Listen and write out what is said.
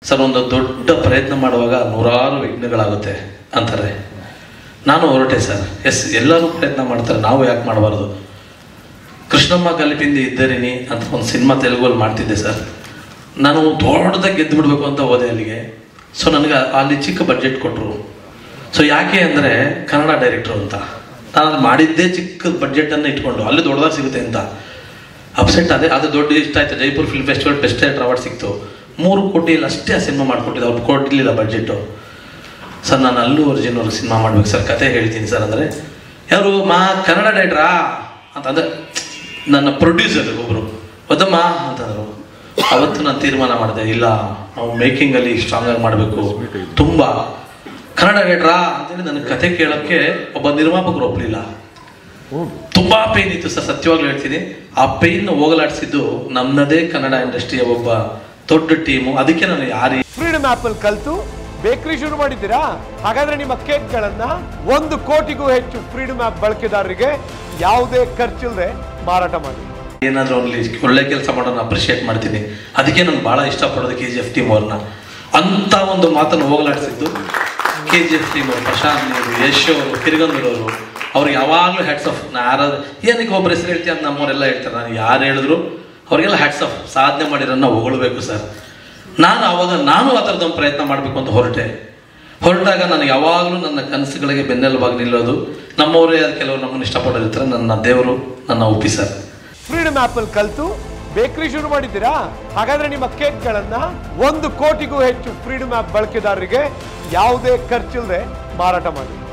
Sir, ಒಂದು ದೊಡ್ಡ ಪ್ರಯತ್ನ ಮಾಡುವಾಗ ನೂರಾರು ವಿಘ್ನಗಳಾಗುತ್ತೆ ಅಂತಾರೆ. ನಾನು ಹೊರಟೆ ಸರ್. ಎಲ್ಲರೂ ಪ್ರಯತ್ನ ಮಾಡ್ತಾರೆ, ನಾವು ಯಾಕೆ ಮಾಡಬಾರ್ದು? ಕೃಷ್ಣಮ್ಮ ಗಲಿಪಿಂದ ಇದ್ದರಿನಿ ಅಂತ ಒಂದು ಸಿನಿಮಾ ತೆಲುಗಲ್ಲಿ ಮಾಡ್ತಿದ್ದೆ ಸರ್. ನಾನು ದೊಡ್ಡದಾಗಿ ಗೆದ್ದು ಬಿಡಬೇಕು ಅಂತ ಹೋದೆ ಅಲ್ಲಿಗೆ. ಸೊ ನನಗೆ ಅಲ್ಲಿ ಚಿಕ್ಕ ಬಡ್ಜೆಟ್ ಕೊಟ್ಟರು. ಸೊ ಯಾಕೆ ಅಂದರೆ ಕನ್ನಡ ಡೈರೆಕ್ಟ್ರು ಅಂತ. ನಾನು ಅದು ಮಾಡಿದ್ದೇ ಚಿಕ್ಕ ಬಡ್ಜೆಟನ್ನು ಇಟ್ಕೊಂಡು ಅಲ್ಲಿ ದೊಡ್ಡದಾಗಿ ಸಿಗುತ್ತೆ ಅಂತ ಅಪ್ಸೆಟ್ ಅದು ದೊಡ್ಡ ಇಷ್ಟ ಆಯಿತು. Jaipur film festival best director award ಸಿಕ್ತು. 3 ಕೋಟಿಯಲ್ಲಿ ಅಷ್ಟೇ ಆ ಸಿನಿಮಾ ಮಾಡಿಕೊಟ್ಟಿದ್ದೆ. ಅವ್ರು ಕೊಟ್ಟಿರಲಿಲ್ಲ ಬಡ್ಜೆಟು. ಸರ್, ನಾನು ಅಲ್ಲು ಅರ್ಜುನ್ ಅವ್ರಿಗೆ ಸಿನಿಮಾ ಮಾಡ್ಬೇಕು ಸರ್, ಕತೆ ಹೇಳ್ತೀನಿ ಸರ್ ಅಂದರೆ, ಯಾರು ಕನ್ನಡ ಡೈರೆಕ್ಟ್ರಾ ಅಂತಂದರೆ ನನ್ನ ಪ್ರೊಡ್ಯೂಸರ್ ಒಬ್ಬರು ಒದ್ದಮ್ಮ ಅಂತಂದರು. ಅವತ್ತು ನಾನು ತೀರ್ಮಾನ ಮಾಡಿದೆ, ಇಲ್ಲ ನಾವು ಮೇಕಿಂಗಲ್ಲಿ ಸ್ಟ್ರಾಂಗಾಗಿ ಮಾಡಬೇಕು, ತುಂಬ ಕನ್ನಡ ಡೈರೆಕ್ಟ್ರಾ ಅಂತೇಳಿ ನನಗೆ ಕತೆ ಕೇಳೋಕ್ಕೆ ಒಬ್ಬ ನಿರ್ಮಾಪಕರು ಒಪ್ಪಲಿಲ್ಲ. ತುಂಬ ಪೇನ್ ಇತ್ತು ಸರ್, ಸತ್ಯವಾಗ್ಲೂ ಹೇಳ್ತೀನಿ. ಆ ಪೇನ್ ಹೋಗಲಾಡಿಸಿದ್ದು ನಮ್ಮದೇ ಕನ್ನಡ ಇಂಡಸ್ಟ್ರಿಯ ಒಬ್ಬ ದೊಡ್ಡ ಟೀಮು. ಅದಕ್ಕೆ ನಾನು ಫ್ರೀಡಮ್ ಆಪ್ ಅಲ್ಲಿ ಕಲಿತು ಬೇಕರಿ ಶುರು ಮಾಡಿದ್ದೀರಾ? ಹಾಗಾದ್ರೆ ನಿಮ್ಮ ಕೇಕ್ಗಳನ್ನ 1 ಕೋಟಿಗೂ ಹೆಚ್ಚು ಫ್ರೀಡಮ್ ಆಪ್ ಬಳಕೆದಾರರಿಗೆ ಯಾವುದೇ ಖರ್ಚಿಲ್ಲದೆ ಮಾರಾಟ ಮಾಡಿ. ಏನಾದರೂ ಅಲ್ಲಿ ಒಳ್ಳೆ ಕೆಲಸ ಮಾಡೋಣ ಅಪ್ರಿಷಿಯೇಟ್ ಮಾಡ್ತೀನಿ. ಅದಕ್ಕೆ ನಾನು ಭಾಳ ಇಷ್ಟಪಡೋದು KGF ಟೀಮ್ ಅವ್ರನ್ನ. ಅಂಥ ಒಂದು ಮಾತನ್ನು ಹೋಗಲಾಡಿಸಿದ್ದು KGF ಟೀಮ್ ಅವರು, ಪ್ರಶಾಂತ್ ನೀರು, ಯಶ್ ಅವರು, ಕಿರಿಗಂದೂರವರು. ಅವ್ರಿಗೆ ಯಾವಾಗಲೂ ಹ್ಯಾಟ್ಸ್ ಆಫ್. ಯಾರಾದ್ರು ಏನಕ್ಕೆ ಒಬ್ಬರು ಹೆಸರು ಹೇಳ್ತೀವಿ ಅಂತ ನಮ್ಮವರೆಲ್ಲ ಹೇಳ್ತಾರೆ. ನಾನು ಯಾರು ಹೇಳಿದ್ರು ಅವರಿಗೆಲ್ಲ ಹ್ಯಾಟ್ಸ್ ಆಫ್. ಸಾಧನೆ ಮಾಡಿರೋನ್ನ ಹೊಗಳಬೇಕು ಸರ್. ನಾನು ಆ ಥರದೊಂದು ಪ್ರಯತ್ನ ಮಾಡಬೇಕು ಅಂತ ಹೊರಟಾಗ ನನಗೆ ಯಾವಾಗಲೂ ನನ್ನ ಕನಸುಗಳಿಗೆ ಬೆನ್ನೆಲುಬಾಗಿ ನಿಲ್ಲೋದು ನಮ್ಮವರೇ. ಕೆಲವರು ನಮ್ಮನ್ನು ಇಷ್ಟಪಡೋರಿರ್ತಾರೆ. ನನ್ನ ದೇವರು ನನ್ನ ಒಪ್ಪಿ ಸರ್. ಫ್ರೀಡಮ್ ಆಪ್ ಅಲ್ಲಿ ಕಲಿತು ಬೇಕರಿ ಶುರು ಮಾಡಿದ್ದೀರಾ? ಹಾಗಾದ್ರೆ ನಿಮ್ಮ ಕೇಕ್ಗಳನ್ನ 1 ಕೋಟಿಗೂ ಹೆಚ್ಚು ಫ್ರೀಡಮ್ ಆಪ್ ಬಳಕೆದಾರರಿಗೆ ಯಾವುದೇ ಖರ್ಚಿಲ್ಲದೆ ಮಾರಾಟ ಮಾಡಿ.